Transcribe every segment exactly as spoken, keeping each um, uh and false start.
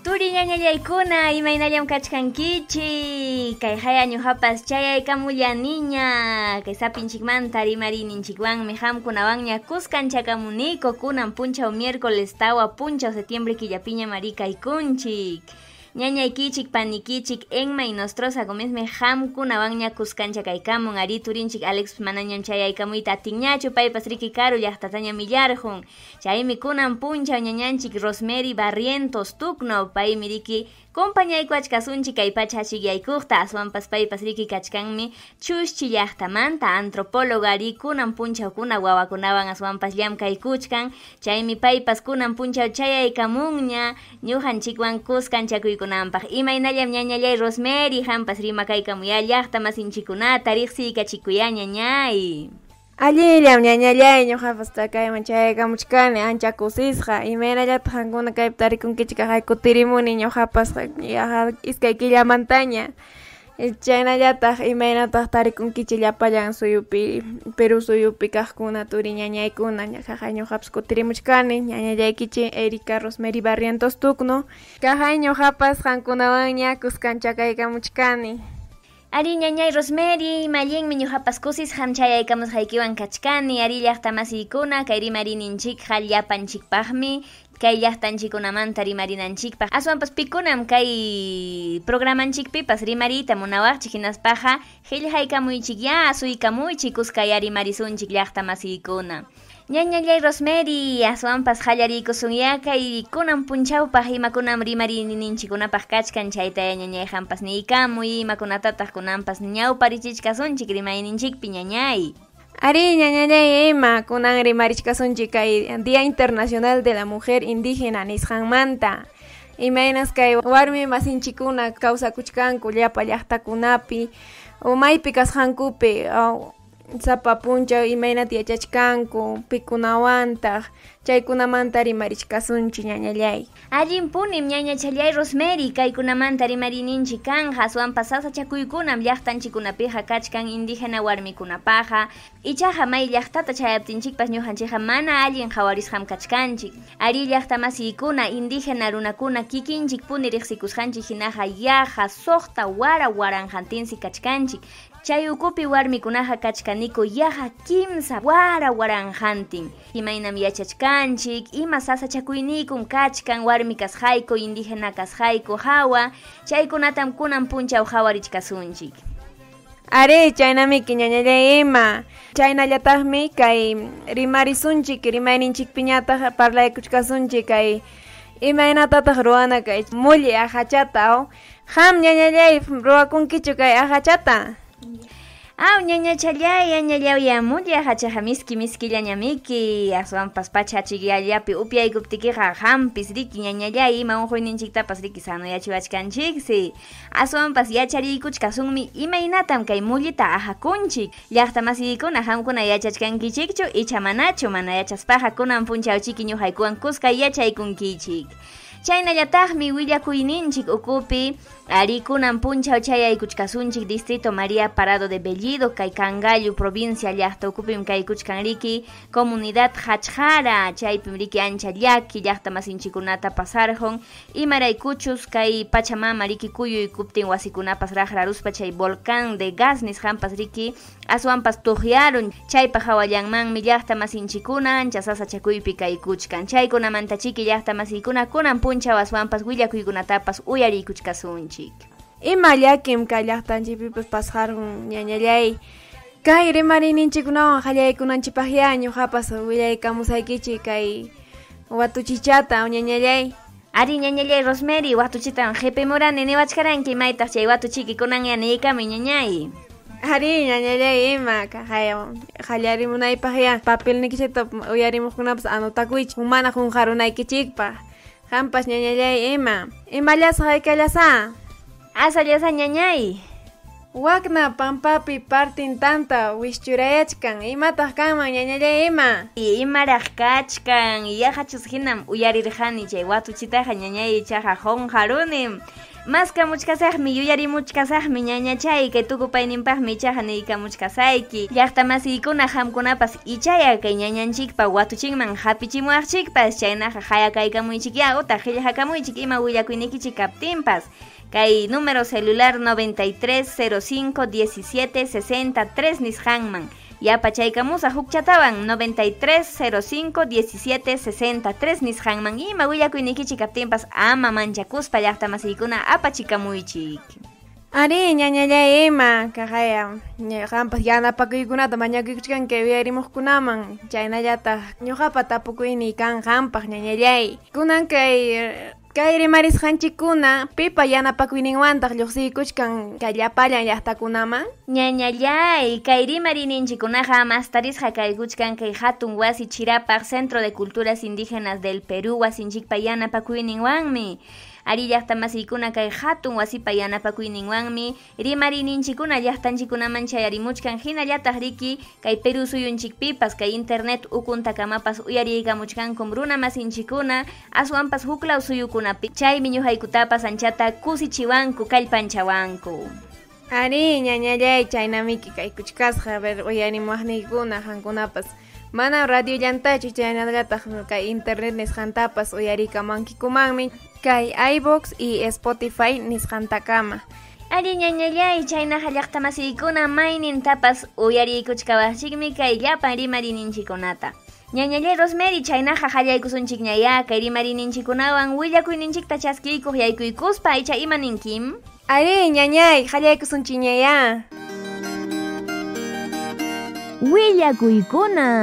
Turi ñañallaykuna imaynallam kachkankichik kay hayañuhapas chayaykamulla niña kay sapinchikmanta rimarininchikwanmi hamkunawanña kuskanchakamuniko kunan punchaw miércoles tawa punchaw septiembre killapiña marikaykunchik ñañaykichik panikichik enma y Nostroza Gómezmi hamkunawanña kuskanchakaykamun ari turinchik Alex manañam chayaykamuyta atinñachu paypas riki karu llaqtataña millarjun chaymi kunan punchaw ñañanchik Rosemary Barrientos Tukno paymi riki compañayku achkasunchik kay pacha achikyaykukta aswanpas paypas riki kachkanmi Chushchi llaqtamanta antropóloga ari kunan punchawkuna wawakunawan aswanpas llamkaykuchkan chaymi paypas kunan punchaw chayaykamunña ñujanchikwan kuskanchakuykunanpaq imaynallam ñañallay Rosemary hampas rimakaykamuya llaqta masinchikunata riqsiykachikuya ñañay. Allillam ñañallay ñuqapas kayman chayaykamuchkani ancha kusisqa imaynallataq qankuna kaypi tarikunkichik kay kutirimuni ñuqapas iskay killamantaña chaynallataq imaynataq tarikunkichik llapallan suyupi Perú suyupi kaqkuna turi ñañaykuna kaqay ñuqapas kutirimuchkani ñañallaykichik Erika Rosemary Barrientos Tukno kaqay ñuqapas qankunawanña kuskanchakaykamuchkani. Ari ñañay Rosemary mallinmi ñuqapas kusis hamchayaykamusqaykiwan kachkani ari llaqta masiykuna kay rimarininchik hallapanchikpaqmi kay llaqtanchikunamanta rimarinanchikpaq aswanpas pikunam kay programanchikpipas rimarita munawaqchik hinaspaqa qillqaykamuychikya asuykamuychik kuskay rimarisunchik llaqta masiykuna. Ñañallay Rosemary aswanpas qallariykusunya kay kunan punchawpaq imakunam rimarinininchikunapaq kachkan chaytaya ñañay hampas niykamuy imakunatataq kunanpas ñawparichichkasunchik rimayninchikpi ñañay. Ari ñañallay ima kunan rimarichkasunchik kay Día Internacional de la Mujer Indígena nisqanmanta imaynas kay warmi masinchikuna kawsakuchkanku llapa llaqtakunapi umaypi kasqankupi sapa punchaw imaynata yachachkanku pikunawantaq chaykunamanta rimarichkasunchik ñañallay. Allinpunim ñañachallay Rosemary kaykunamanta rimarininchik kanja aswanpas sasachakuykunam llaqtanchikunapiqa kachkan indígena warmikunapaqa ichaqa may llaqtata chayaptinchikpas ñuqanchikqa mana allin hawarisqam kachkanchik ari llaqta masiykuna indígena runakuna kikinchik puni riqsikusqanchik hinaqa yaqa suqta wara waranjantinsi kachkanchik chay ukupi warmikunaqa kachkaniku yaqa kimsa wara waranjantin imaynam yachachkanchik ima sasachakuynikum kachkan warmi kasqayku indígena kasqayku hawa chaykunatam kunan punchaw hawarichkasunchik. Ari chaynamiki ñañallay ima chaynallataqmi kay rimarisunchik rimayninchikpiñataq parlaykuchkasunchik kay imaynatataq ruwana kay mulli ahachata ham ñañallay ruwakunkichu kay ahachata. Aw ñañachallay ñañallawya mulli ahachaqa miski miskillañamiki aswanpas pacha achikyallapi upyaykuptikiqa hampis riki ñañallay ima unquyninchiktapas riki sanuyachivachkanchiksi aswanpas yachariykuchkasunmi imaynatam kay mullita ahakunchik llaqta masiykuna hamkuna yachachkankichikchu icha manachu mana yachaspaqa kunan punchawchiki ñuqaykuwan kuskay yachaykunkichik. Chaynallataqmi willakuyninchik ukupi ari kunan punchaw chayaykuchkasunchik distrito María Parado de Bellido kay Cangallo provincia llaqta ukupim kaykuchkan riki comunidad Hachjara chaypim riki ancha llaki llaqta masinchikunata pasarjon imaraykuchus kay Pachamama riki kuyuy kuptin wasikunapas raqraruspa chay volcán de gas nisqanpas riki aswanpas tuqyaron chaypa hawallanmanmi llaqta masinchikuna ancha sasachakuypi kaykuchkan chaykunamanta chiki llaqta masiykuna kunan punchaw aswanpas willakuykunatapas uyariykuchkasunchik. Ima llakim kay llaqtanchikpipas pasarun ñañallay kay rimarininchikunawan qallaykunanchipaqya ñuqapas willaykamusaykichik kay watuchichata ñañallay. Ari ñañallay Rosemary watuchitan qhipimurani niwachkaranki imaytaq chay watuchiki kunanya niykami ñañay. Ari ñañallay ima kay qallarimunaypaqya papelnikichita uyarimuqkunapas anotakuychik mana qunqarunaykichikpaq hampas ñañallay ima imallas haykallasa asallasa ñañay wakna pampapi partin tanta wischurayachkan imataq kanman ñañallay ima imaraq kachkan yaqachus hinam uyarirqani chay watuchitaqa ñañay ichaqa qunqarunim Maska muchkasaqmi yuyari muchkasaqmi ñañachay kay tukupayninpaqmi ichaqa niykamuchkasayki llaqta masiykuna hamkunapas ichaya kay ñañanchikpa watuchinman hapichimuwaqchikpas chaynaqa hayakaykamuychik ya utaq qillqakamuychik ima willakuynikichik kaptinpas kay número celular noventa y tres cero cinco diecisiete sesenta tres nisqanman yapachaykamusa hukchatawan noventa y tres cero cinco diecisiete sesenta tres nisqanman ima willakuynikichik kaptinpas ama manchakuspa llaqta masiykuna apachikamuychik. Ari ñañallay ima kaqaya qampas yanapakuykunata mañakuykuchkanki uyarimuqkunaman chaynallataq ñuqapa tapukuyni kan qampaq ñañallay kunan kay kay rimarisqanchikkuna pipa yanapakuyninwantaq lluqsiykuchkan kay llapallan llaqtakunaman ñañallay kay rimarininchikunaqa mastarisqa kaykuchkan kay hatun wasi chirapaq Centro de Culturas Indígenas del Perú wasinchikpa yanapakuyninwanmi ari llaqta masiykuna kay hatun wasipa yanapakuyninwanmi rimarininchikuna llaqtanchikunaman chayarimuchkan hinallataq riki kay Perú suyunchikpipas kay internet ukuntakamas uyariykamuchkankum runa masinchikuna aswanpas huklaw suyukunapi chaymi ñuqaykutapas anchata kusichiwanku kallpanchawanku. Ari ñañallay chaynamiki kaykuchkasqa ver uyarimuwaqniykuna qankunapas mana radio llantachu chaynallataq kay internet nisqantapas uyariykamunkikumanmi kay iVoox y Spotify nisqantakama. Ari ñañallay chaynaqa llaqta masiykuna maynintapas uyariykuchkawaqchikmi kay llapan rimarininchikunata. Ñañallay Rosemary chaynaqa qallaykusunchik ñaya kay rimarininchikunawan willakuyninchikta chaskiykuq yaykuykuspa aycha imaninkim? Ari ñañay qallaykusunchik ñaya. Willakuykuna.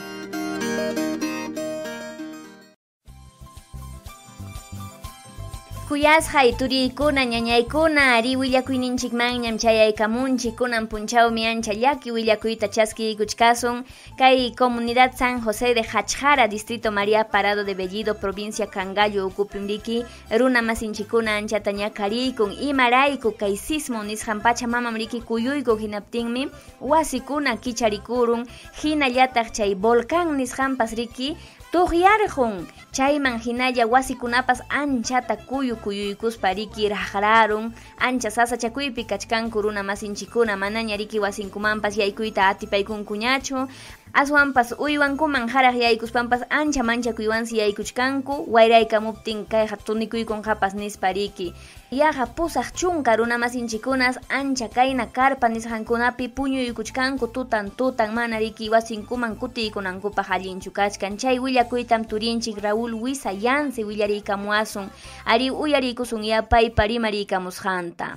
Kuyasqay turiykuna ñañaykuna ari willakuyninchikmanñam chayaykamunchik kunan punchawmi ancha llaki willakuyta chaskiykuchkasun kay comunidad San José de Hachjara distrito María Parado de Bellido provincia Cangallo ukupimriki runa masinchikuna anchata ñakariykun imarayku kay sismo nisqan pachamamamriki kuyuyku hinaptinmi wasikuna kicharikурun hinallataq chay volcán nisqanpas riki tuqyarqun chayman hinalla wasikunapas anchata kuyu kuyuykuspa riki raqrarun ancha sasachakuypi kachkanku runa masinchikuna manaña riki wasinkumanpas yaykuyta atipaykunkuñachu aswanpas uywankuman haraq yaykuspampas ancha manchakuywansi yaykuchkanku wayraykamuptin kayqa tunikuykunqapas nispa riki yaqa pusaq chunka runa masinchikunas ancha kayna karpa nisqankunapi puñuykuchkanku tutan tutan mana riki wasinkuman kutiykunankupaq allinchu kachkan chay willakuytam turinchik Raúl Wisa Yansi willariykamuasun ari uyariykusun yapaypa rimariykamusqanta.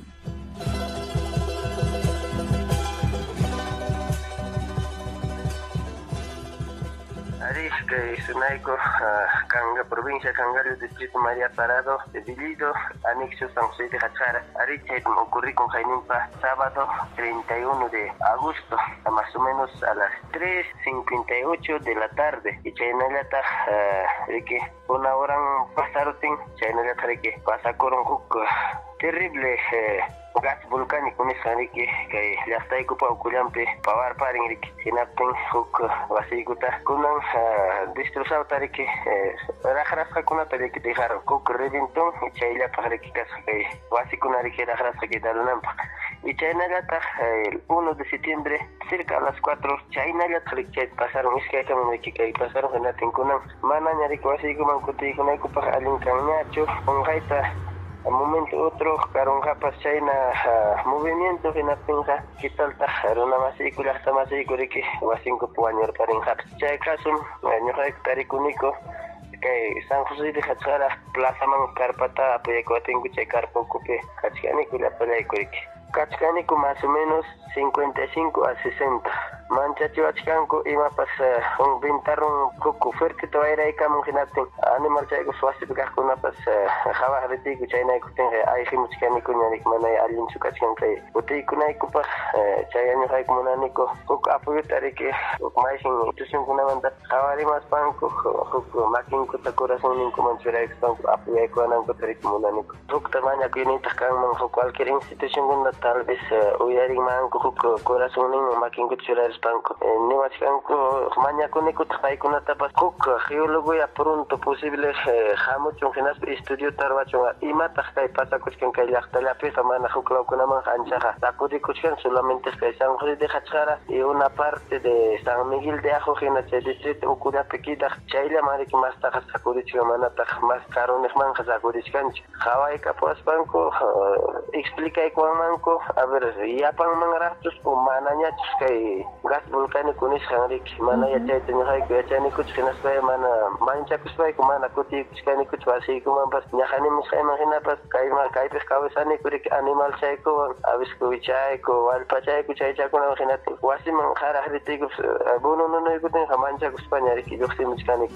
Que Sunaico, Canga, provincia Cangallo, distrito María Parado, de Bellido, anexo San José de Hachjara. Ahorita ocurrió con Jainimpa sábado treinta y uno de agosto, a más o menos a las tres cincuenta y ocho de la tarde. Y Chaynalata, de que una hora pasaron, Chaynalata de que pasa con un terrible gas volcánico nisqan que que llaqtaykupa ukullampi pawar parin riki hinaptin huk wasiykuta kunan destrozawta riki raqrasqakunata riki dejaron huk reventón chayllapaq riki kasqa kay wasikuna riki raqrasqa quedaronanpaq y chaynallataq el uno de septiembre cerca a las cuatro chaynallataq riki chay pasaron iskaykaman riki kay pasaron hinatin kunan manaña riki wasiykuman kutiykunaykupaq allin kanñachu unqayta al momento otro karon japas chayna uh, movimiento que na pinja kitalta runa masícula hasta masícula que wasinko puañor parin japas chay caso ñoja hectarikuniko que San José de Hachjara plaza man carpata apoyako tengo chay carpo cupe kachkaniku la palaykurique kachkaniku más o menos cincuenta y cinco a sesenta manchacho achkanku ima pasa un vintarun coco fuerte to era y kamun hinatin animal chaygo swasti pikakuna pas java retiku chayna ikuten ay himuchkaniku ñanik manay alin chukachkan kay utikunayku pa chayaño hay comunaniko huk apoyo tarike huk maishin tusun kunamanta javari mas panku huk makinku ta corazón ninku manchura expanku apoyo ekonanku tarik comunaniko huk tamaña kunita kanman huk cualquier institución gunda tal vez uyari manku huk corazón ninku makinku chura banco ni wachkanku mañakunikut paykunatapas huk geólogo ya pronto posible hamuchun hinas estudio tarwachun imataq kay pasakuchkan kay llaqtallapi mana huklawkunaman anchaqa sakudikuchkan solamente kay San José de Hachara y una parte de San Miguel de Ajo hina chay distrito ukunapi kidaq chaylla mariki mastaqa sakudichkan manataq mas karunejmanqa sakudichkanchik qhawayqa puaspanku explicaykuwanmanku a ver yapanman raqtus o manañachus kay gas volcánico nisqanriki mana yachayta ñuqayku yachanikuchus hinaspay mana manchakuspayku mana kutiykuchkanikuchus wasiykumanpas ñaqanimusqayman hinapas kayma kaypis kawsanikuriki animal chaykuwan avisku wichayku wallpachayku chaychakunawan hinata wasiman qaraq ritiykus bunununuykutinqa manchakuspañariki lluqsimuchkaniki.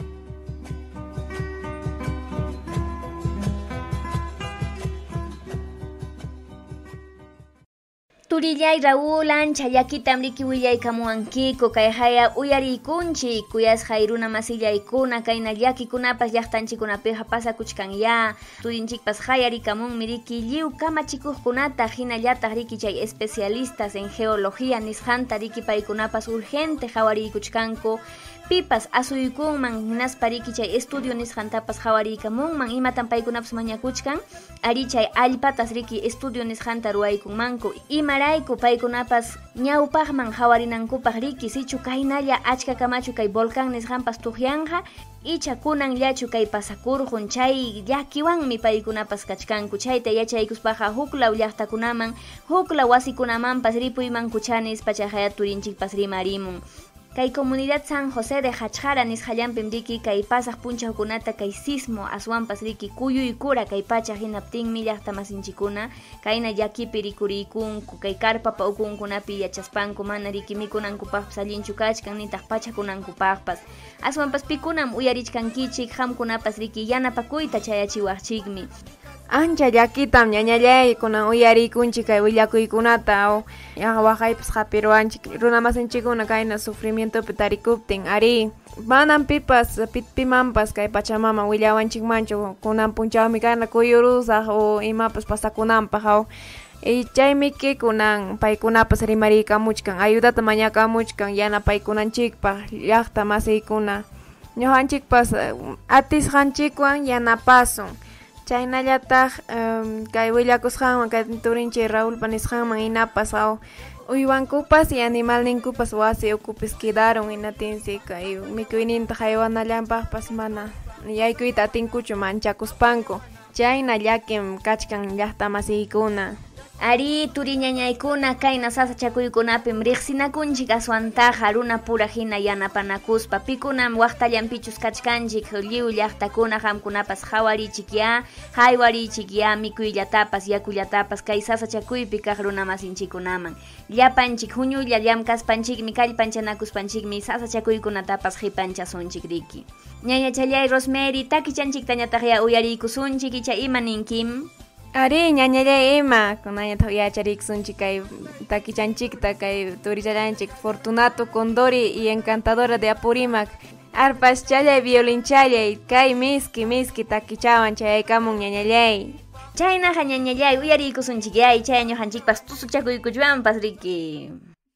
Turillay Raúl ancha llakitam riki willaykamuwankiku kay haya uyariykunchik kuyasqay runa masillaykuna kayna llakikunapas llaqtanchikunapiqa pasakuchkanya turinchikpas haya rikamunmi riki lliw kamachikuqkunata hinallataq riki chay especialistas en geología nisqanta riki paykunapas urgente hawariykuchkanku pipas asuykunman hinaspa riki chay estudio nisqantapas hawariykamunman imatan paykunapas mañakuchkan ari chay allpatas riki estudio nisqanta ruwaykunmanku imarayku paykunapas ñawpaqman hawarinankupaq riki sichu kaynalla achka kamachu kay volcán nisqanpas tuqyanqa icha kunanllachu kay pasakurqun chay llakiwanmi paykunapas kachkanku chayta yachaykuspaqa huklaw llaqtakunaman huklaw wasikunamanpas ripuymanku chanis pachaqaya turinchikpas rimarimun. Kay comunidad San José de Hachara nisqallampim riki kay pasaq punchawkunata kay sismo aswanpas riki kuyuykura kay pacha hinaptinmi llaqtamasinchikuna kayna llakipi rikuriykunku kay karpapa ukunkunapi yachaspanku mana riki mikunankupaqpas allinchu kachkan nitaq pachakunankupaqpas aswanpas pikunam uyarichkankichik hamkunapas riki yanapakuyta chayachiwaqchikmi. Ancha llakitam ñañallay kunan uyariykunchik kay willakuykunata o waqaypas qapiruwanchik runamasinchikuna kayna sufrimientopi tarikuptin ari manan pipas pimanpas kay pachamama willawanchikmanchu kunan punchawmi kana kuyurusaq o imapas pasakunanpaq o y chaymi kunan paykunapas rimariykamuchkan ayudata mañakamuchkan yanapaykunanchikpaq llaqta masiykuna ñuqanchikpas atisqanchikwan yanapasun. Chaynallataq um, kay willakusqanman kay turinchik Raúl panisqanman hinapas aw uywankupas y animalninkupas wasi ukupis quedaron hinatinsi kay mikuyninta haywanallampaqpas mana yaykuyta atinkuchu manchakuspanku chayna llakin kachkan llaqta masiykuna. Ari turiñañaykuna kayna sasachakuykunapim riqsinakunchik aswantaqa runa pura hina yanapanakuspa pikunam waqtallampichus kachkanchik lliw llaqtakuna hamkunapas hawarichikya haywarichikya mikuyllatapas yakullatapas kay sasachakuypi kaq runa masinchikunaman llapanchik huñulla llamkaspanchikmi kallpanchanakuspanchikmi sasachakuykunatapas hipanchasunchik riki. Ñaña challay Rosemary takichanchiktañataq ya uyariykusunchik icha imaninkim. Ari ñañallay ima kunañataq yachariksunchik kay takichanchikta kay turillanchik Fortunato Condori y Encantadora de Apurímac arpas challay violin challay kay miski miski takichawan chayaykamun ñañallay. Chaynaqa ñañallay uyariykusunchik yay chay ñuqanchikpas tusuchakuykuchwanpas riki.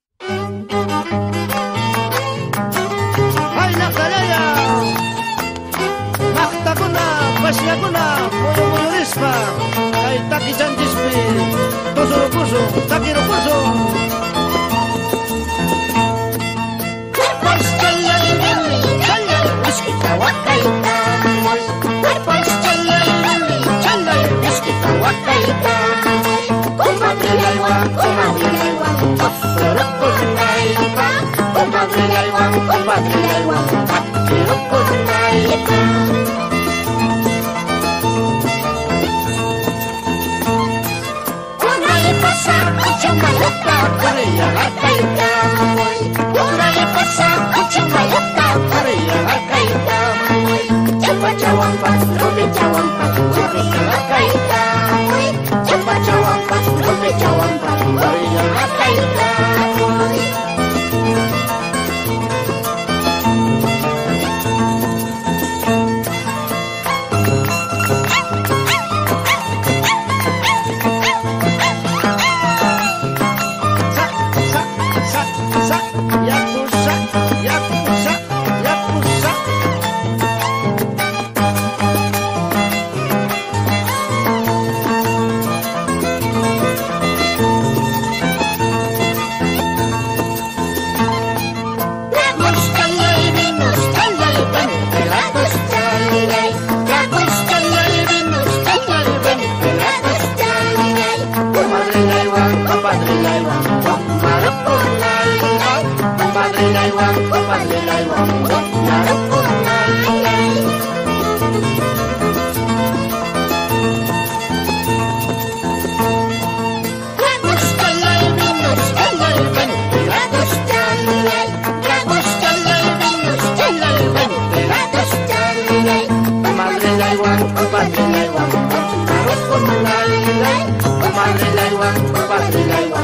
Hayna qalaya maqtakuna pasllakuna muyumurispa kay takichanchikpi tusurukusun takirukusun cuerpos challanimimi challay miskita wakayta cuerpos challanimimi challay miskita wakayta kumadrilaywan kumadrilaywan tusurukunayta kumadrilaywan kumadrilaywan takirukunayta. Uchumayuta Korea Akaita Urali pasa Uchumayuta Korea Akaita Cepat cawampas Rubi cawampas Korea Akaita Cepat cawampas Rubi cawampas Korea Akaita. Yakuza madrilaywan pukllarukkunay. Grados chalay, vinos chalay, ventilados chalay. Grados chalay, vinos chalay, ventilados chalay. Madrilaywan pukllarukkunay. Madrilaywan pukllarukkunay.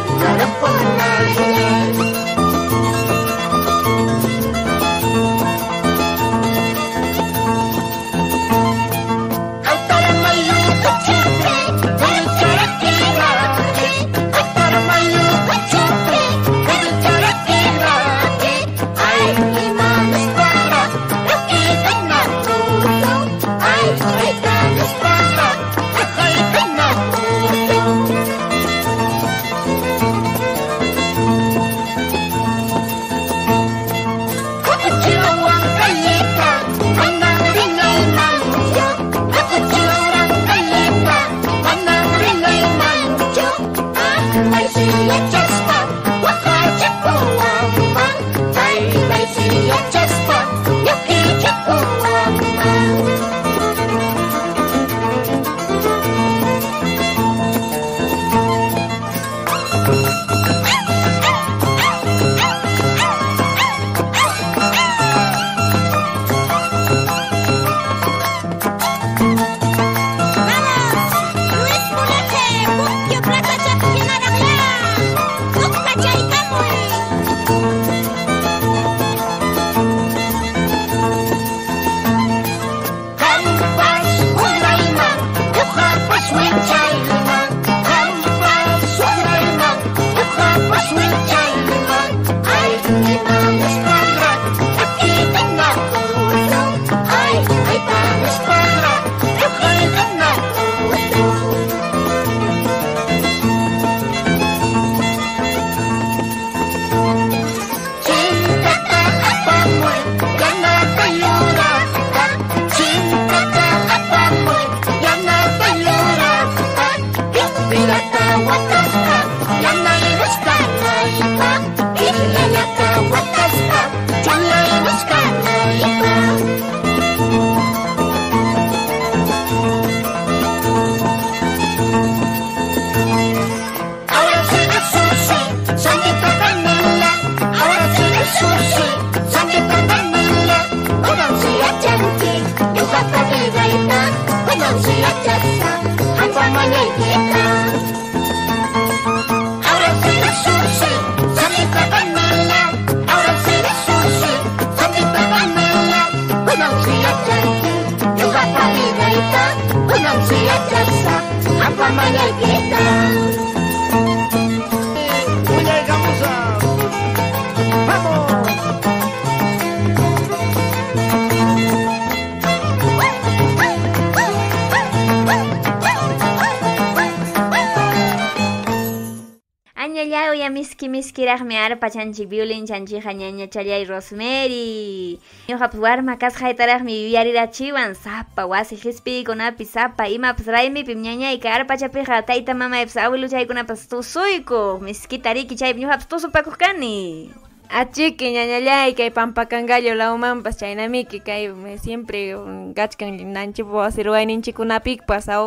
Ñaña miski miskiraqmi arpa chanchik violin chanchija ñaña challay Rosemary. Ñuqapas warma kasqaytaraqmi yuyarirachiwan sapa wasi hisp'ikunapi sapa imapas raymipim ñañayqa arpachapiqa tayta mamaypas awiluchaykunapas tusuyku miskita riki chaypi ñuqapas tusupakuq kani. Achiki ñañallay kay Pampakangallo laumanpas chaynamiki kay siempre gachkan nanchipu wasi ruwayninchikunapikpas aw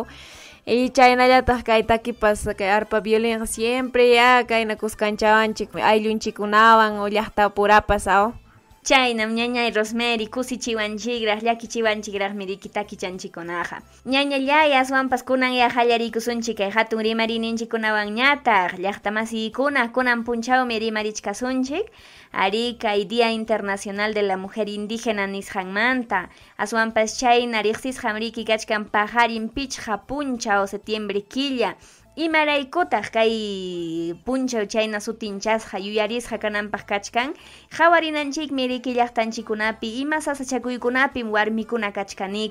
y chaynallataq kay takipas kay arpa violin siempre ya kayna kuskanchawanchik ayllunchikunawan o llaqtapurapas aw chaynam ñañay Rosemary kusichiwanchikraq llakichiwanchikraqmi riki takichanchikunaqa ñañallay aswanpas kunan ya qallarikusunchik kay hatun rimarininchikunawan ñataq llaqtamasiykuna kunan punchawmi rimarichkasunchik ari kay Día Internacional de la Mujer Indígena nisqanmanta aswanpas chayna riqsisqam riki kachkan pajarin pichqa punchaw septiembre killa imaraykutaq kay punchaw chayna sutinchasqa yuyarisqa kananpaq kachkan qawarinanchikmi riki llaqtanchikunapi ima sasachakuykunapi warmikuna kachkaniku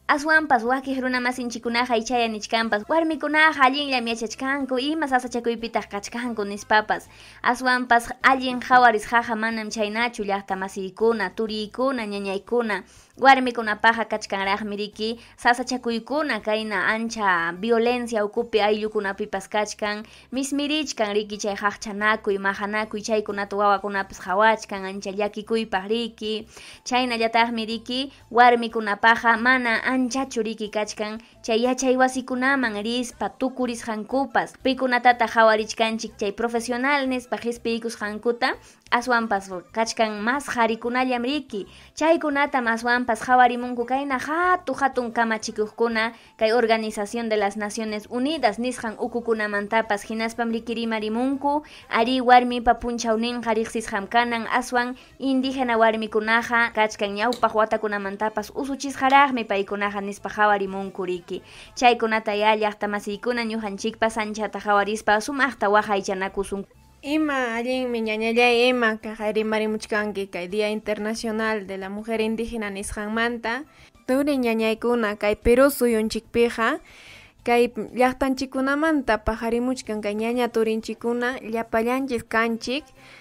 Aswanpas wakij runa masinchikunaqa ichaya nichkanpas warmikunaqa allinllam yachachkanku ima sasachakuypitaq kachkanku nispapas aswanpas allin hawarisqaqa manam chaynachu llaqta masiykuna turiykuna ñañaykuna warmikunapaqa kachkanraqmi riki sasachakuykuna kayna ancha violencia ukupi ayllukunapipas kachkan mismirichkan riki chay haqchanakuy mahanakuy chaykunata wawakunapas hawachkan ancha llakikuypaq riki chaynallataqmi riki warmikunapaqa mana anchachu riki kachkan chay yachay wasikunaman rispa tukurisqankupas pikunatata hawarichkanchik chay profesional nispa hispirikusqankuta aswanpas kachkan mas qharikunallam riki chaykunata aswanpas hawarimunku kayna hatu hatun kamachikuqkuna kay Organización de las Naciones Unidas nisqan ukukunamantapas hinaspam riki rimarimunku ari warmipa punchawninqa riqsisqam kanan aswan indígena warmikunaqa kachkan ñawpaq watakunamantapas usuchisqaraqmi paykunaqa nispa hawarimunku riki chaykunata ya llaqta masiykuna ñuqanchikpas anchata hawarispa sumaqta waqaychanakusun. Ima allinmi ñañallay ima kaqay rimarimuchkanki kay Día Internacional de la Mujer Indígena nisqanmanta turi ñañaykuna kay Perú suyunchikpiqa kay llaqtanchikkunamanta paqarimuchkan kay ñaña turinchikuna llapallanchis kanchik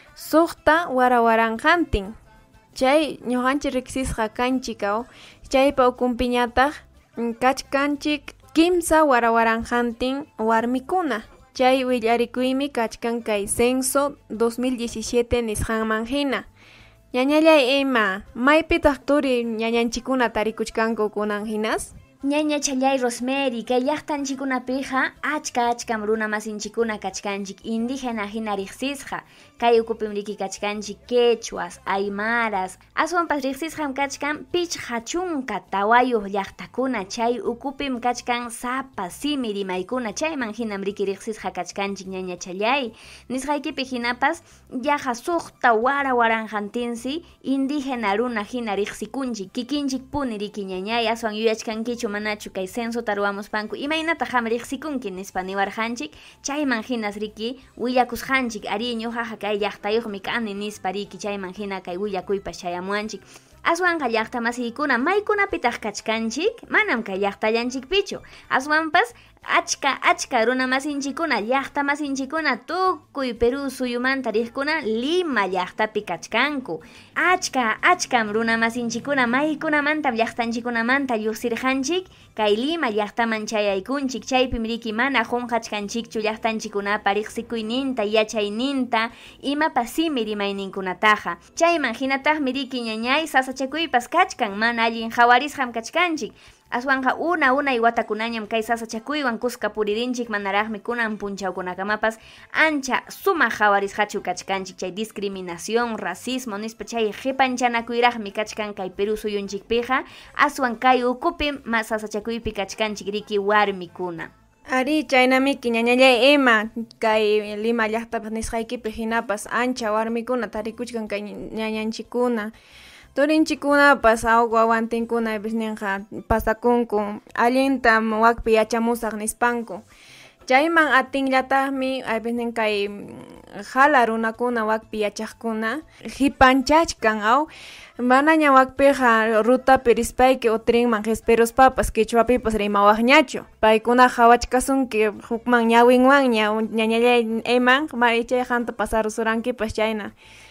suqta warawaranqantin chay ñuqanchik riqsisqa kanchikaw chaypa ukunpiñataq kachkanchik kimsa warawaranqantin warmikuna chay willarikuymi kachkan kay Censo dos mil diecisiete nisqanman hina ñañallay ima maypitaq turi ñañanchikuna tarikuchkanku kunan hinas? Ñaña challay Rosemary kay llaqtanchikunapiqa achka achkam runa masinchikuna kachkanchik indígena hina riqsisqa kay ukupim riki kachkanchik quechuas, aymaras aswanpas riqsisqam kachkan pichqa chunka tawayuq llaqtakuna chay ukupim kachkan sapa simi rimaykuna chayman hinam riki riqsisqa kachkanchik ñaña challay nisqaykipi hinapas yaqa suqta wara waranqantinsi indígena runa hina riqsikunchik kikinchik puni riki ñañay aswan yuyachkankichu manachu kay censo taruamos panku imaynata ham riqsikunki nispa niwarqanchik chayman hinas riki willakusqanchik ari ñuqaqa kay llaqtayuqmi kani nispa riki chayman hina kay willakuypas chayamuanchik aswanqa llaqta masiykuna maykunapitaq kachkanchik manam kay llaqtallanchikpichu aswanpas achka achka runa masinchikuna llaqta masinchikuna tukuy Perú suyumanta riqkuna Lima llaqtapi kachkanku achka achkam runa masinchikuna maykunamantam llaqtanchikunamanta lluqsirqanchik kay Lima llaqtaman chayaykunchik chaypim riki mana qunqachkanchikchu llaqtanchikunapa riqsikuyninta yachayninta imapas simi rimayninkunataqa chayman hinataqmi riki ñañay sasachakuypas kachkan mana allin hawarisqam kachkanchik aswanqa una una iwatakunañam kay sasachakuywan kuska puririnchik manaraqmi kunan punchawkunakamapas ancha sumaq hawarisqachu kachkanchik chay discriminación, racismo nispa chay qhipanchanakuyraqmi kachkan kay Perú suyunchikpiqa aswan kay ukupim mas sasachakuypi kachkanchik riki warmikuna. Ari chaynamiki ñañallay ima kay Lima llaqtapas nisqaykipi hinapas ancha warmikuna tarikuchkan kay ñañanchikuna turinchikunapas awqa awantinkuna bisninqa pasakunku allintam wakpi yachamusaq nispanku chayman atinllataqmi aybisnin kay hala runakuna wakpi yachaqkuna hipanchachkan aw manaña wakpiqa rutapi rispayki utrinman qhisperuspapas kichwapipas rimawaqñachu paykuna hawachkasunki hukman ñawinwanña ñañallay iman marichay hanta pasarusurankipas chayna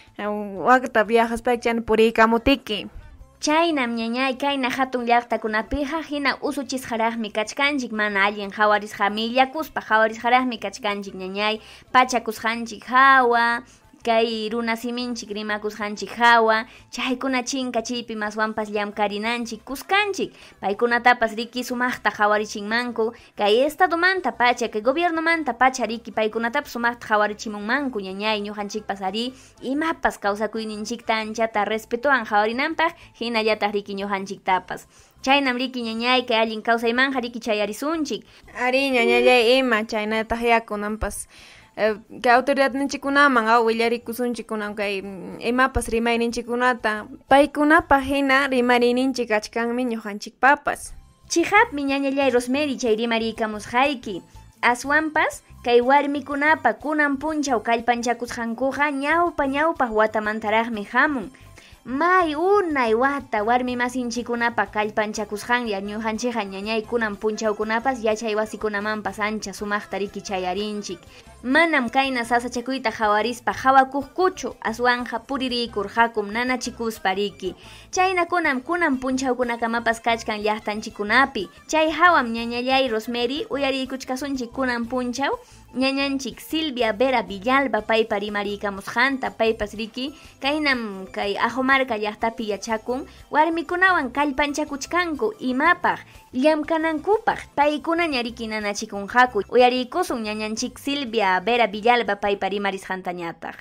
waqta viajaspaychan puriykamutiki chaynam ñañay kayna hatun llaqtakunapiqa hina usuchisqaraqmi kachkanchik mana allin hawarisqa millakuspa hawarisqaraqmi kachkanchik ñañay pachakusqanchik hawa kay runa siminchik rimakusqanchik hawa chaykuna chinka chaypi maswanpas llamkarinanchik kuskanchik paykunatapas riki sumaqta hawarichinmanku kay estadumanta pacha kay gobiernomanta pacha riki paykunatapas sumaqta hawarichimunmanku ñañay ñuqanchikpas ari imapas kawsakuyninchikta anchata respetuwan hawarinanpaq hinallataq riki ñuqanchiktapas chaynam riki ñañay kay allin kawsaymanqa riki chayarisunchik ari ñañallay ima chaynataq yakunanpas kay autoridadninchikunaman aw willarikusunchikunan kay imapas rimayninchikunata paykunapa hina rimariyninchik kachkanmi ñuqanchikpapas chihapmi ñañallay Rosemary chay rimariykamusqayki aswanpas kay warmikunapa kunan punchaw kallpanchakusqankuqa ñawpa ñawpaq watamantaraqmi hamun May unay wata warmi masinchikunapa kallpanchakusqanya ñuqanchikqa ñañaykunan punchawkunapas yachay wasikunamanpas ancha sumaqta rikichayarinchik. Manam kayna sasachakuyta hawarispa hawakuqkuchu, aswanja puririykur hakum nanachikuspa riki. Chayna kunan kunan punchawkunakamapas kachkan llaqtanchikunapi. Chay hawam ñañallay Rosemary uyariykuchkasunchik kunan punchaw. Ñañanchik Silvia Vera Villalba paypa rimariykamusqanta paypas riki kaynam kay Ajomarca llaqtapi yachakun warmikunawan kallpanchakuchkanku imapaq llamkanankupaq paykuna ñariki nanachikunqaku uyariykusun ñañanchik Silvia Vera Villalba paypa rimarisqanta ñataq.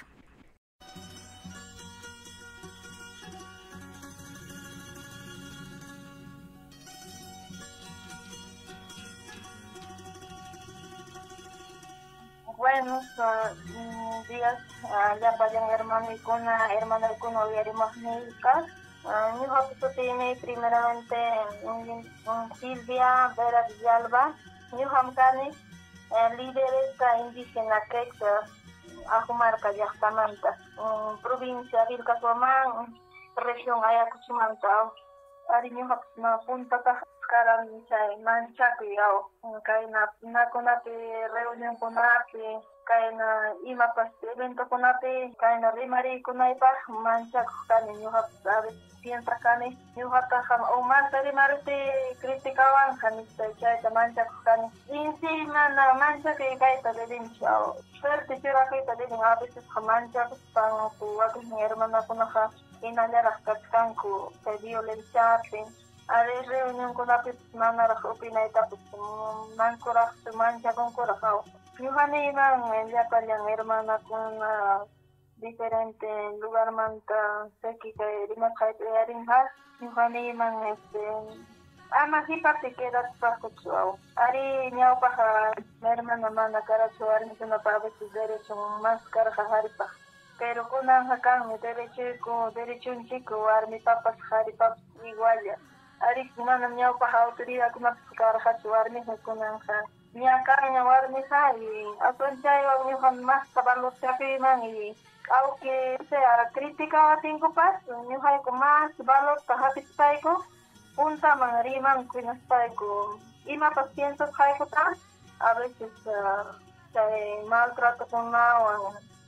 Buenos uh, días, uh, ya vayan hermanicuna, hermanacuna uyarimagnilkas. Mi hospital tiene primeramente um, Silvia Vera Villalba. Mi hamkani lideresa indígena Quechua, Ajumarca Yachtamanta, provincia Vilcasuamán, región Ayacuchimanta. Ari mi hospital punta karam chay manchakuyao kayna nakunapi reunión kunapi kayna imapas evento kunapi kayna rimariykunaypaq manchakuq kani ñuqapas a veces piensa kani ñuqataqa umanta rimariypi criticawanqa nispa chayta manchakuq kani insi mana manchakuy kayta delinchu suerte churakuyta delin a veces manchakuspan wakin hermanakunaqa hinallaraq kachkanku chay violenciapi. Ari reunión con la persona la opina esta pues mancora su mancha con corazón. Ñuqani iban ya kallan hermana con diferente lugar manta seki que rimas hay yarinha. Ñuqani iban este ama hipati queda pakuchuao. Ari ñao paja hermana mana karacho ari no paga sus derechos más carga haripa. Pero con anjakan mi derecho con derecho un chico armi papas haripa igual ya. Ari mana ñawpa autoridad kuna karhachu warmi kunanja ñakanya warmi hay asonchay warmi más valor chapiman y aunque sea crítica cinco pas ñuhay con más valor tahapispayko punta manriman kuinaspayko ima pacientes hayko ta a veces se maltrato con nawan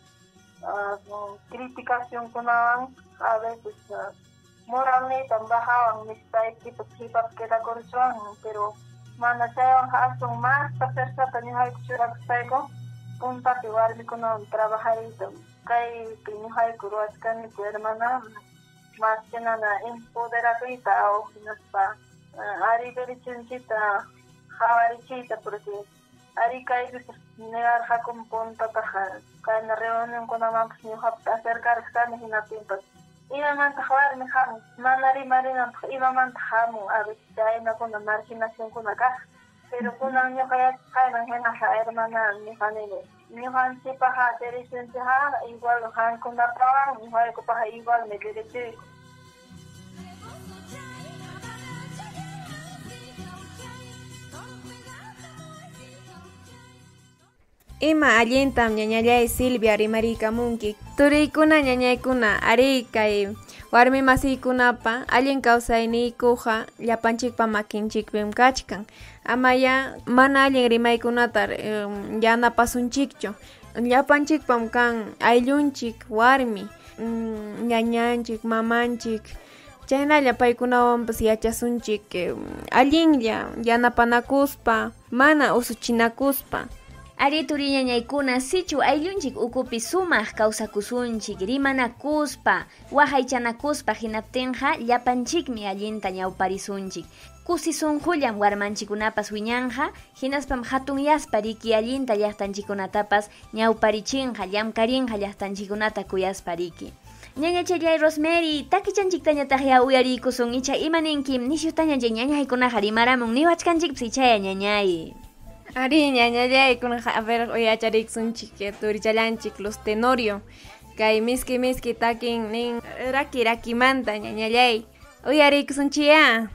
criticación con nawan a veces moralmente tambahawan mistake tipo hip-hop queda corchuan pero mana sayon hasun más pasar sa tanyuhay kuchurak saiko punta que warmi kuno trabajarito kay kinyuhay kuruat kani ku hermana más que nada empoderarita o naspa ari derechunchita hawarichita porque ari kay negar hakum punta taja kay na reunión con amam nyuhap acercar kani hinapimpas iba man tahawar mi ham manari marina iba man tahamu a veces hay una con marginación con acá pero con año kaya kaya hena ha hermana mi familia mi han si paha derecho ha igual han con la trabajo mi ha ko paha igual me derecho Ima allintam ñañallay Silvia rimariykamunki turiykuna ñañaykuna ari kay warmi masiykunapa allin kawsayniykuqa llapanchikpa makinchikpim kachkan amaya mana allin rimaykunata um, yanapasunchikchu llapanchikpam kan ayllunchik warmi um, ñañanchik mamanchik chaynalla paykunawanpas yachasunchik um, allinlla yanapanakuspa mana usuchinakuspa. Ari turi ñañaykuna sichu ayllunchik ukupi sumaq kawsakusunchik rimanakuspa wahaychanakuspa hinaptinqa llapanchikmi allinta ñawparisunchik kusisunqullam warmanchikunapas wiñanja hinaspam hatun yaspa riki allinta llaqtanchikunatapas ñawparichinqa llamkarinqa llaqtanchikunata kuyaspa riki. Ñañachallay Rosemary takichanchiktañataq ya uyariykusun icha imaninkim nishyutañallay ñañaykunaqa rimaramun niwachkanchikpis ichaya ñañay. Ari ñañallay kuna a ver uyachariksunchik turichallanchik los Tenorio kay miski miski takin nin raki rakimanta ñañallay uyariksunchiya.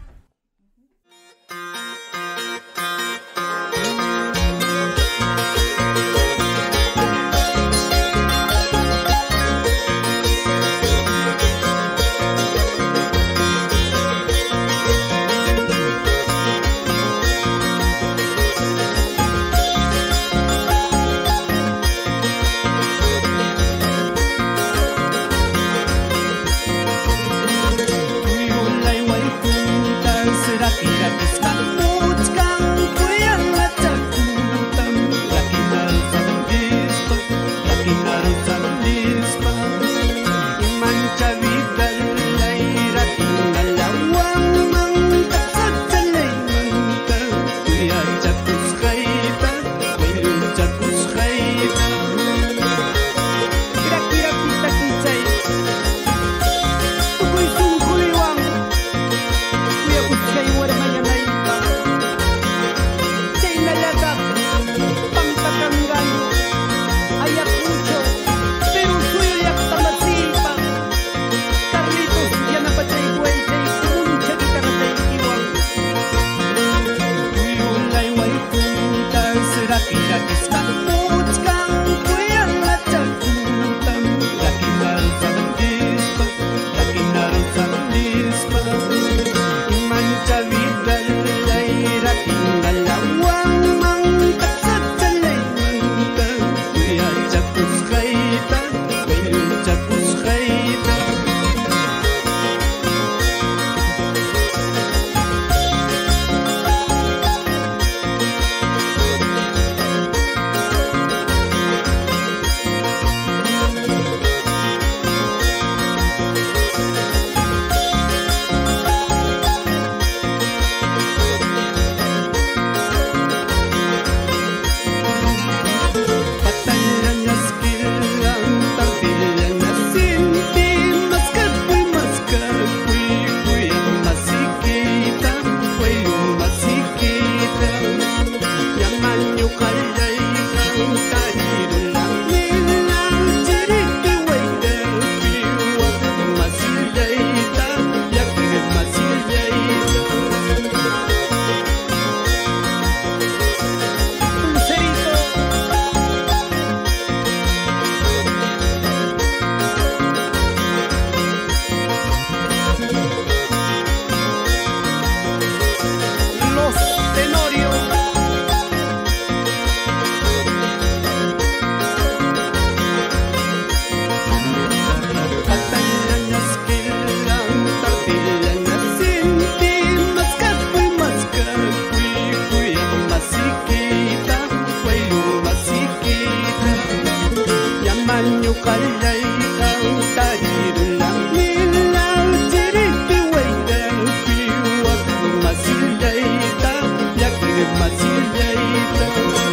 qallayta utajirunam nilaw chiripi waydapi wak masillayta yakri masillayta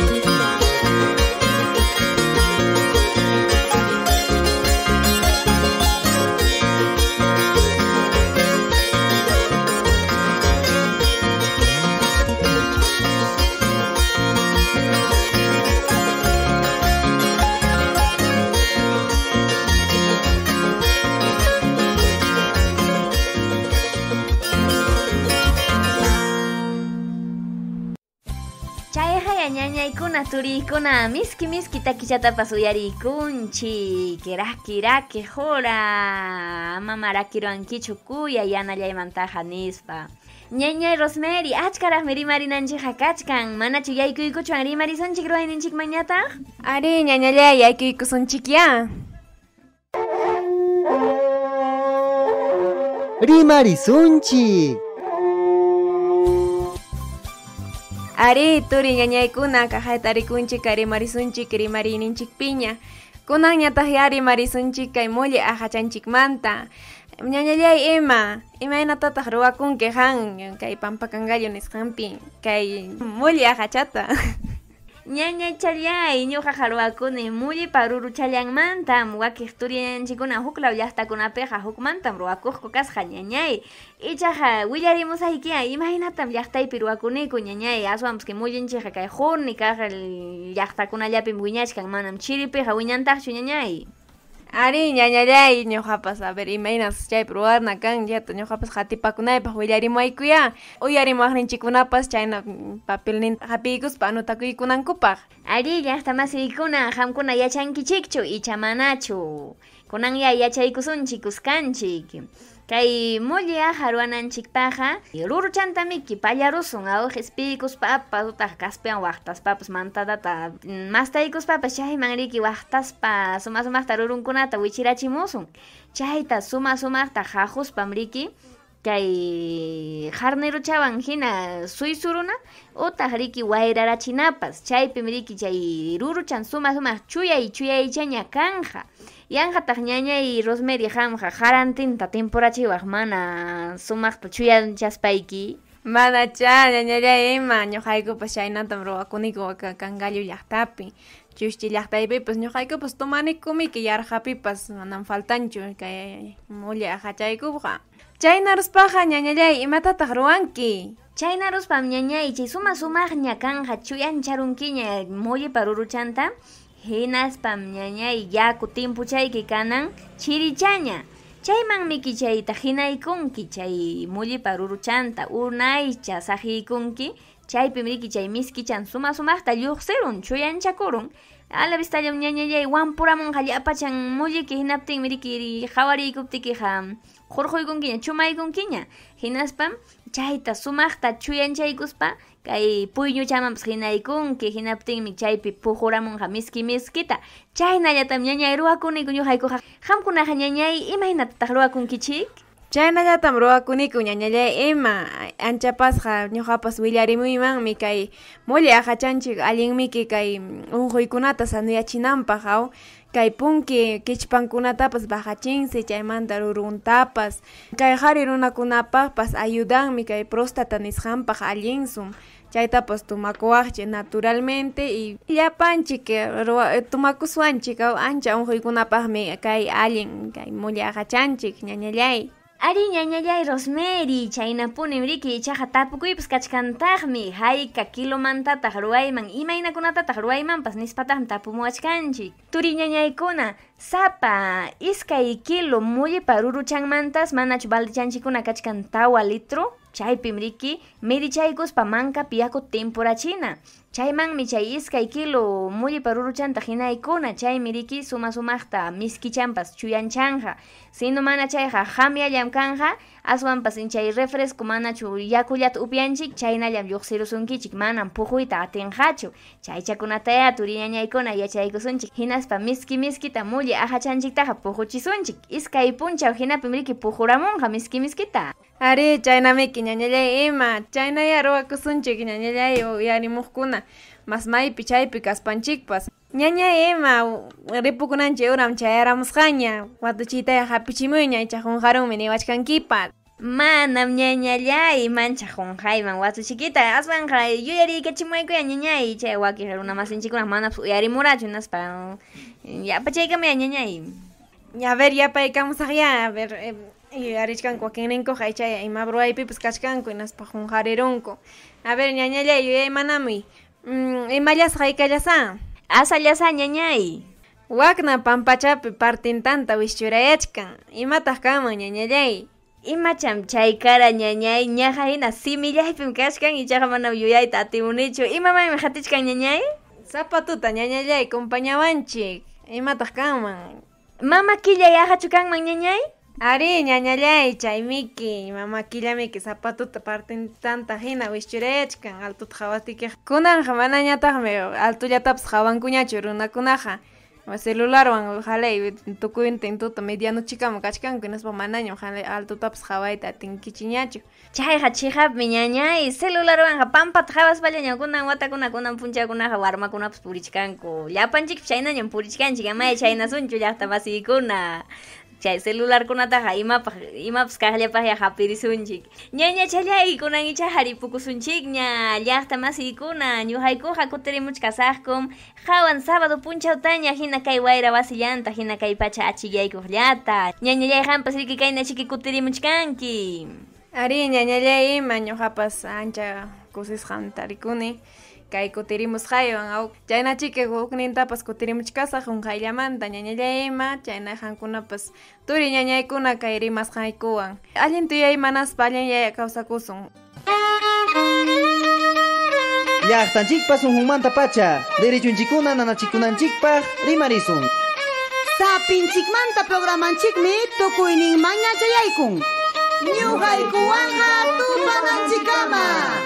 ñañaykuna turiykuna miski miski takichatapas uyarikunchik raki raki jura ama marakiruankichu kuya yanallaymantaqa nispa ñañay Rosemary achkaraqmi rimarinanchikqa kachkan manachu yaykuykuchwan rimarisunchik ruwayninchikmañataq Ari ñañallay yaykuykusunchikya rimarisunchik Ari turi ñañaykuna kajayta rikunchik kay rimarisunchik rimariyninchik piña kunan ñataq ya rimarisunchik kay mulli ajachanchikmanta ñañallay ima imaynatataq ruwakunki han kay Pampakangallo nisqanpi kay mulli ajachata ñañay challay ñuqa ruwakuni mulli paruru challanmantam wakiq turianchikuna huklaw llaqtakunapiqa hukmantam ruwakuqku kasqa ñañay ichaqa willarimusaykiya imahinatam llaqtaypi ruwakuniku ñañay aswampas que mullinchikqa kay hurni kaq llaqtakunallapi wiñachkan manam chiripiqa wiñantaqchu ñañay Ari ñañallay ñuqapas a ver imaynas chaypi ruwarna kan yata ñuqapas qatipakunaypaq willarimuaykuya uyarimuwaqninchikunapas chayna papelninta hapiykuspa anotakuykunankupaq Ari llaqta masiykuna qamkuna yachankichikchu icha manachu kunan ya yachaykusunchik uskanchik kay mulli aja ruwananchikpaqa ruru chantamiki pallarusun awqis piykuspapas utaq kaspian waqtaspapas mantadata mastaykuspapas chayman riki waqtaspa suma sumaqta rurunkunata wichirachimusun chayta suma sumaqta haquspam riki kay harniruchawan hina suysuruna utaq riki wayrarachinapas chaypim riki chay ruruchan suma sumaq chuyay chuyaychaña kanja yanqataq ñañay Rosemary qamqa harantinta temporachiwaq mana sumaqta chuyanchaspayki mana cha ñañallay ima ñuqaykupas chaynatam ruwakuniku Kangallo llaqtapi chushchi llaqtaypipas ñuqaykupas tumanikumiki yarqapipas manam faltanchu kay mulli ajachaykuqa chaynaruspaqa ñañallay imatataq ruwanki chaynaruspam ñañay chay suma sumaqña kanja chuyancharunkiña mullipa ruruchanta hinaspam ñañay yaku timpuchayki kanan chirichaña chaymanmiki chayta hinaykunki chay mullipa ruruchanta unaycha saqiykunki chaypim riki chay miskichan suma sumaqta lluqsirun chuyanchakurun ala vistallam ñañallay wampuramunqa llapachan mulliki hinaptinmi riki qhawarikuykuptikiqa qurquykunkiña chumaykunkiña hinaspam chayta sumaqta chuyanchaykuspa kay puyñuchamanpas hinaykunki hinaptinmi chaypi puquramunqa miski miskita chaynallatam ñañay ruwakuniku ñuqaykuqa qamkunaqa ñañay imaynatataq ruwakunkichik chaynallatam ruwakuniku ñañallay ima anchapasqa ñuqapas willarimuymanmi kay mulli ajachanchik allinmiki kay unquykunata sanuyachinanpaq aw kay punki kichpankunatapas bajachinsi chaymanta ruruntapas kay qhari runakunapaqpas ayudanmi kay prostata nisqanpaq allinsum chaytapas tumakuwaqchik naturalmente y llapanchik tumakuswanchik ancha unquykunapaqmi kay allin kay mulli ajachanchik ñañallay Ari ñañallay Rosemary chaynapunim riki ichaqa tapukuypas kachkantaqmi hayka kilomantataq ruwayman imaynakunatataq ruwaymanpas nispataqmi tapumuwachkanchik turi ñañaykuna sapa iskay kilo mullipa ruruchanmantas manachu baldichanchikuna kachkan tawa litro chaypim riki medichaykuspa mankapi yaku temporachina chaymanmi chay iskay kilo mullipa ruruchanta hinaykuna chaymi riki suma sumaqta miskichanpas chuyanchanja sino mana chayqa hamyallam kanja aswanpas chay refresco manachu yakullata upyanchik chaynallam lluqsirusunkichik manan puquyta atinqachu chaychakunataya turi ñañaykuna yachaykusunchik hinaspa miski miskita mulli ajachanchiktaqa puquchisunchik iskay punchaw hinapim riki puquramunqa miski miskita Ari chaynamiki ñañallay ima chaynaya ruwakusunchik ñañallay uyarimuqkuna mas maypi chaypi kaspanchikpas Ñaña Ema, ripukunanchi uram chayaramusqaña, watuchitaya hapichimuña icha junjarunmi niwachkankipa. Manam ñañallay mancha junjayman watu chiquita aswanja yuyariykachimaykuya ñañay chay waki runa masinchikuna manapas uyarimurachu naspa yapachaykami ñañay. A ver, yapaykamusaqya, a ver, yuyarichkanku wakinninkuqa aychay ima bruaypipas kachkanku naspa junjarirunku. A ver, ñañallay yuyaymanami, imallasqa haykallasa? Asallasa ñañay. Wakna pampachapi partintanta wischurayachkan, imataq kanman ñañallay? Imacham chaykara ñañay ñaja hina simillaypim kashkan ichaqa mana yuyayta atimunichu. Imamaymi hatichkan ñañay? Zapatuta ñañallay compañawanchik, imataq kanman? Mama killa yahachu kanman ñañay? Ari ñañallay chaymiki, mama killamiki zapatuta partintanta hina wischurayachkan altuta hawatiki. Kunanja manañataqmi altullatapas hawankuñachu runakunaqa. Celularwan jalay tukuynta intuta medianochikama kachkanku naspa manañam jalay altutapas hawayta atinkichiñachu. Chayqa chihapmi ñañay celularwanqa pampata hawaspalla kunan watakuna kunan punchakunaqa warmakunapas purichkanku. Llapanchikpi chaynañam purichkanchik amay chaynasunchu llaqta masiykuna. Chay celularkunataqa imapaq imapas kaqllapaqya hapirisunchik. Ñaña challay kunan icha haripukusunchikña llaqta masiykuna ñuqaykuqa kutirimuch kasaqkum hawan sábado punchawtaña hina kay wayra wasillanta hina kay pacha achillaykuqllata. Ñañallay hampas riki kayna chiki kutirimuchkanki. Ari ñañallay ima ñuqapas ancha kusisqan tarikuni. Kay kutirimusqaywan aw chayna chiki huknintapas kutirimuchkasaq junqayllamanta ñañallay ima chayna hankunapas turi ñañaykuna kay rimasqaykuwan allin tuyay manaspa allin yaya kawsakusun. Llaqtanchikpas sunqunmanta pacha derechunchikuna nanachikunanchikpaq rimarisun. Sapinchikmanta programanchikmi tukuyninman ñachayaykun. Ñuqaykuwanqa tupananchikama.